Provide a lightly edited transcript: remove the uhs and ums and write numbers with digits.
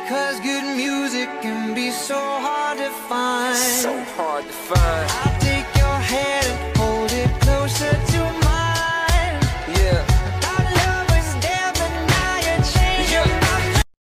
'cause good music can be so hard to find. So hard to find. I'll take your hand and